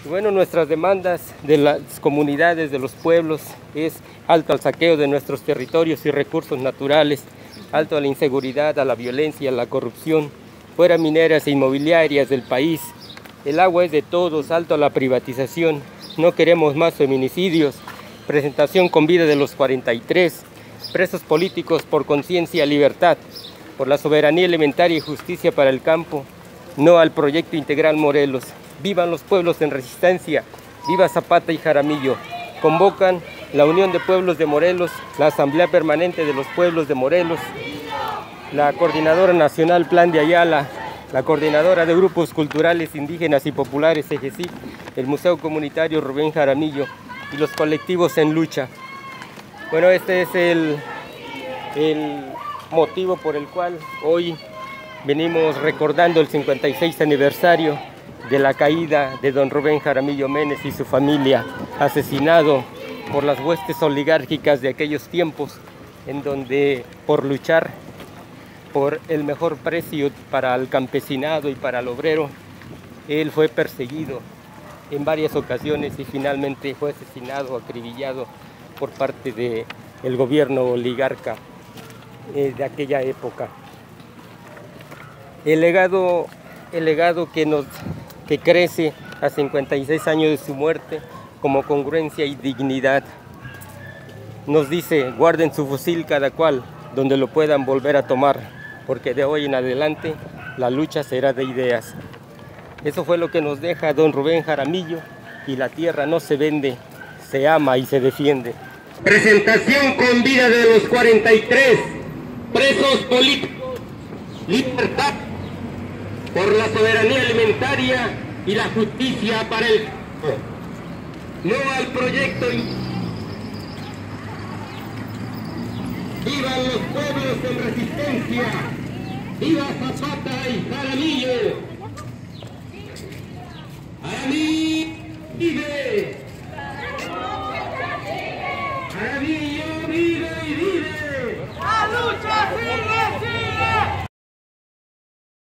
Bueno, nuestras demandas de las comunidades, de los pueblos, es alto al saqueo de nuestros territorios y recursos naturales, alto a la inseguridad, a la violencia, a la corrupción, fuera mineras e inmobiliarias del país. El agua es de todos, alto a la privatización. No queremos más feminicidios, presentación con vida de los 43, presos políticos por conciencia y libertad, por la soberanía alimentaria y justicia para el campo, no al proyecto integral Morelos. Vivan los pueblos en resistencia, viva Zapata y Jaramillo. Convocan la Unión de Pueblos de Morelos, la Asamblea Permanente de los Pueblos de Morelos, la Coordinadora Nacional Plan de Ayala, la Coordinadora de Grupos Culturales Indígenas y Populares EGESIP, el Museo Comunitario Rubén Jaramillo y los colectivos en lucha. Bueno, este es el motivo por el cual hoy venimos recordando el 56 aniversario de la caída de don Rubén Jaramillo Menes y su familia, asesinado por las huestes oligárquicas de aquellos tiempos, en donde por luchar por el mejor precio para el campesinado y para el obrero, él fue perseguido en varias ocasiones y finalmente fue asesinado, acribillado por parte del gobierno oligarca de aquella época. El legado que crece a 56 años de su muerte como congruencia y dignidad. Nos dice, guarden su fusil cada cual donde lo puedan volver a tomar, porque de hoy en adelante la lucha será de ideas. Eso fue lo que nos deja don Rubén Jaramillo, y la tierra no se vende, se ama y se defiende. Presentación con vida de los 43 presos políticos, libertad por la soberanía alimentaria y la justicia para el campo. No al proyecto. ¡Vivan los pueblos en resistencia! ¡Viva Zapata y Jaramillo! ¡Jaramillo vive! ¡Jaramillo vive y vive! ¡La lucha sigue!